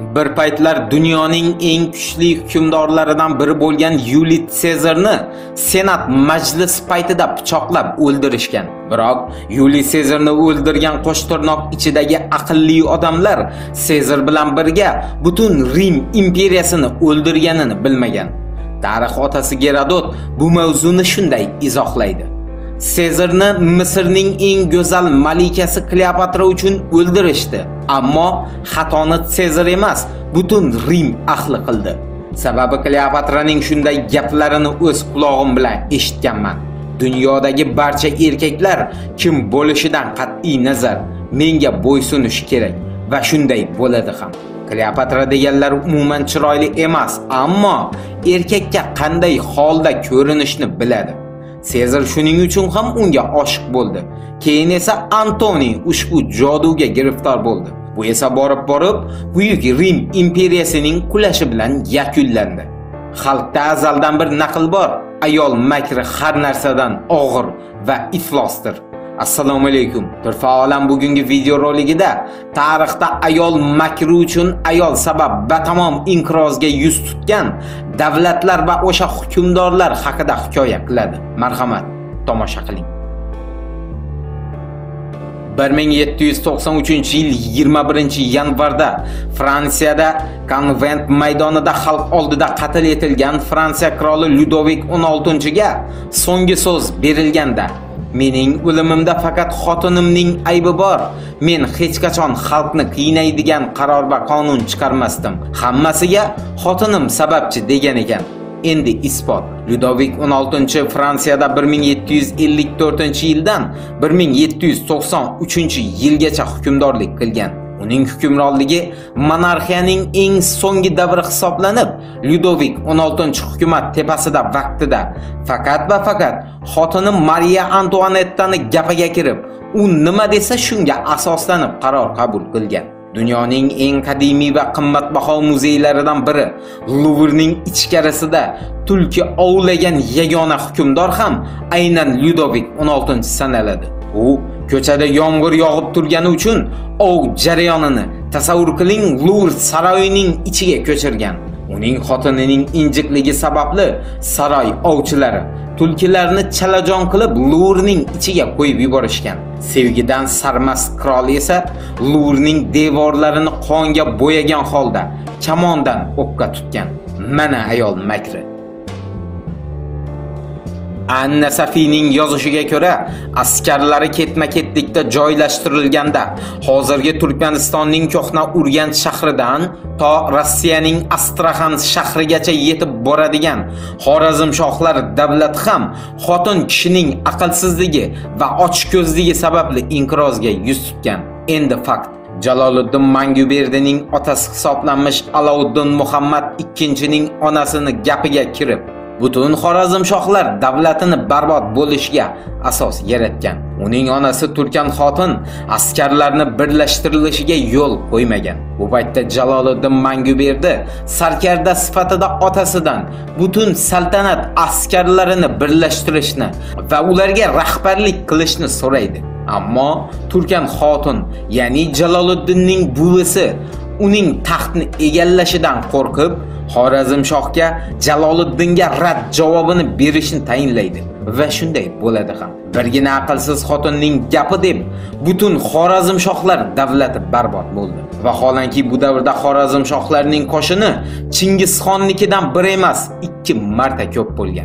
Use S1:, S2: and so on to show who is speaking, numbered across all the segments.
S1: Bir paytlar dunyoning eng kuchli hukmdorlaridan biri bo'lgan Yuliy Sezarni Senat majlis paytida pichoqlab o'ldirishgan. Biroq Yuliy Sezarni o'ldirgan qo'shtirnoq ichidagi aqlli odamlar Sezar bilan birga butun Rim imperiyasini o'ldirganini bilmagan. Tarix otasi Gerodot bu mavzuni shunday izohlaydi. Sezarni Misrning eng go'zal malikasi Kleopatra uchun o'ldirishdi, ammo xatoni Sezar emas, butun Rim ahli qildi. Sababi Kleopatraning shunday gaplarini o'z quloqim bilan eshitganman. Dunyodagi barcha erkaklar kim bo'lishidan qat'iy nazar menga bo'ysunishi kerak va shunday bo'ladi ham. Kleopatra deganlar umuman chiroyli emas, ammo erkakka qanday holda ko'rinishni biladi. Sezar shuning uchun ham unga oshiq bo'ldi. Keyin esa Antoni ushbu joduga giriftor bo'ldi. Bu esa borib Buyuk Rim imperiyasining qulashi bilan yakunlandi. Xalqda azaldan bir naql bor: ayol makri har narsadan og'ir va iflosdir. Assalomu alaykum. Turfa olam bugungi video roligida tarixda ayol makri uchun ayol sabab batamom inqirozga yuz tutgan davlatlar va o'sha hukmdorlar haqida hikoya qiladi. Marhamat, tomosha qiling. 1793-yil 21-yanvarda Fransiyada Konvent maydonida xalq oldida qatl etilgan Fransiya qiroli Ludovik 16-ga so'nggi so'z berilganda: mening o'limimda faqat xotinimning aybi bor. Men hech qachon xalqni qiynaydigan qaror va qonun chiqarmasdim. Hammasiga xotinim sababchi degan ekan. Endi isbot. Ludovik 16 Fransiyada 1754-yildan 1793-yilgacha hukmdorlik qilgan. Uning hukmronligi monarxiyaning eng so'nggi davri hisoblanib, Ludovik 16 hukumat tepasida vaqtida faqat va faqat xotini Mariya Antuanettani gapiga kirib, u nima desa shunga asoslanib qaror qabul qilgan. Dunyoning eng qadimiy va qimmatbaho muzeylaridan biri Louvrening ichkarisida tulki ovlagan yagona hukmdor ham aynan Ludovik 16 sanaladi. U ko'chada yomg'ir yog'ib turgani uchun ov jarayonini tasavvur qiling Louvre saroyining ichiga ko'chirgan. Uning xotinining injiqligi sababli saroy ovchilari tulkilarni chalajon qilib Louvrening ichiga qo'yib yuborishgan. Sevgidan sarmast qirol esa Louvrening devorlarini qonga bo'yagan holda kamondan o'qqa tutgan. Mana ayol makri. Anna Safiyning yozishiga ko'ra, askarlari ketma-ketlikda joylashtirilganda, hozirgi Turkmanistonning Ko'hna Urganch shahridan to Rossiyaning Astraxan shahrigacha yetib boradigan Xorazmshohlar davlati ham xotin kishining aqlsizligi va ochko'zligi sababli inqirozga yuz tutgan. Endi fakt. Jaloliddin Manguberdining otasi hisoblanmish Alovuddin Muhammad II-ning onasini gapiga kirib, butun Xorazmshohlar davlatini barbod bo'lishiga asos yaratgan. Uning onasi Turkan xotin askarlarni birlashtirilishiga yo'l qo'ymagan. Bu paytda Jaloliddin Manguberdi sarkarda sifatida otasidan butun saltanat askarlarini birlashtirishni va ularga rahbarlik qilishni so'raydi. Ammo Turkan xotin, ya'ni Jaloliddinning buvisi, uning taxtni egallashidan qo'rqib, Xorazmshohga Jaloliddinga rad javobini berishni tayinlaydi va shunday bo'ladi ham. Birgina aqlsiz xotinning gapi deb butun Xorazmshohlar davlati barbod bo'ldi. Vaholanki bu davrda Xorazmshohlarning qo'shini Chingizxonnikidan bir emas, 2 marta ko'p bo'lgan.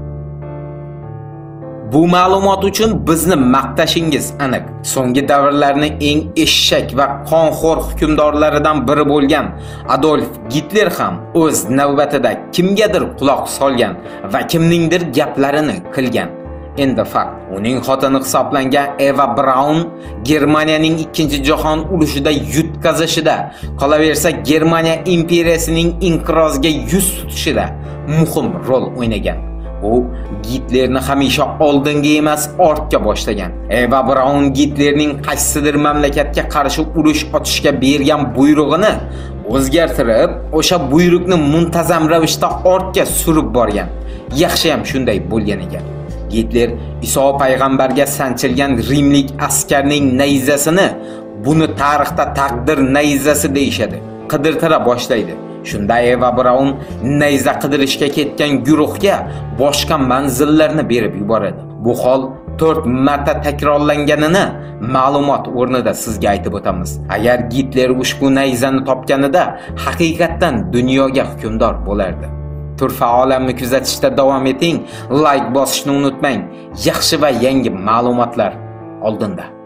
S1: Bu ma'lumot uchun bizni maqtashingiz aniq. So'nggi davrlarning eng eshshak va qonxo'r hukmdorlaridan biri bo'lgan Adolf Gitler ham o'z navbatida kimgadir quloq solgan va kimningdir gaplarini qilgan. Endi fakt. Uning xotini hisoblangan Eva Braun Germaniyaning 2-jahon urushida yutqazishida, qolaversa Germaniya imperiyasining inqirozga yuz tutishida muhim rol o'ynagan. U Gitlerni hamisha oldinga emas, ortga boshlagan. Eva Braun Gitlerning qaysidir mamlakatga qarshi urush ochishga bergan buyrug'ini o'zgartirib, o'sha buyruqni muntazam ravishda ortga surib borgan. Yaxshi ham shunday bo'lgan ekan. Gitler Iso payg'ambarga sanchilgan rimlik askarning nayzasini buni tarixda taqdir nayzasi deyshadi, qidirtira boshlaydi. Shunda Eva Braun nayza qidirishga ketgan guruhga boshqa manzillarni berib yuboradi. Bu hol 4 marta takrorlanganini ma'lumot o'rnida sizga aytib o'tamiz. Agar Gitler ushbu nayzani topganida haqiqatan dunyoga hukmdor bo'lardi. Turfa olamni kuzatishda davom eting, like bosishni unutmang. Yaxshi va yangi ma'lumotlar oldinda.